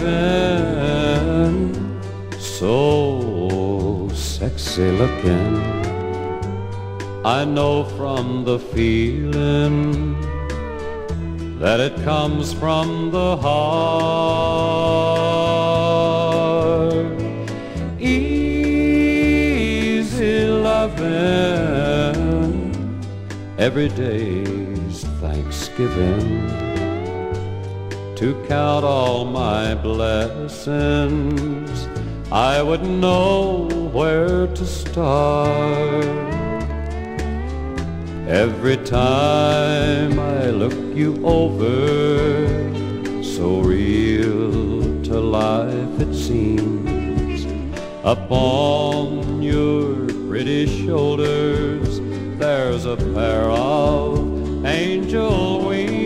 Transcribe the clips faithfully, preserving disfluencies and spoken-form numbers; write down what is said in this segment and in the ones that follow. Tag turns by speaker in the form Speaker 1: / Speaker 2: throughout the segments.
Speaker 1: living, so sexy looking. I know from the feeling that it comes from the heart. Easy loving, every day's Thanksgiving, to count all my blessings, I wouldn't know where to start. Every time I look you over, so real to life it seems. Upon your pretty shoulders, there's a pair of angel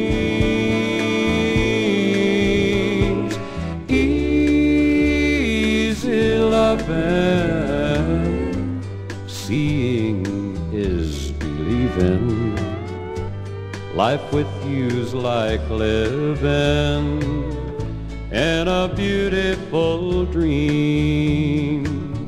Speaker 1: wings. Easy loving, seeing is believing. Life with you's like living in a beautiful dream.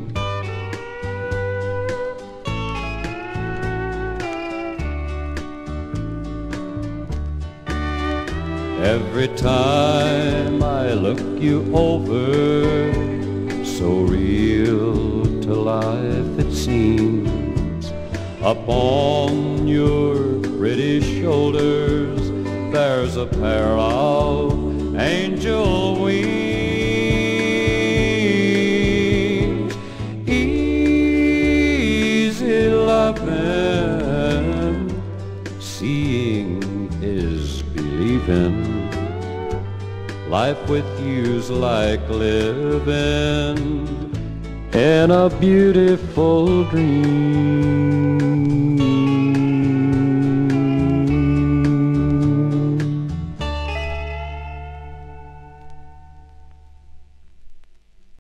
Speaker 1: Every time I look you over, so real to life it seems. Upon your pretty shoulders, there's a pair of angel wings. Easy loving, seeing is believing. Life with you's like living in a beautiful dream.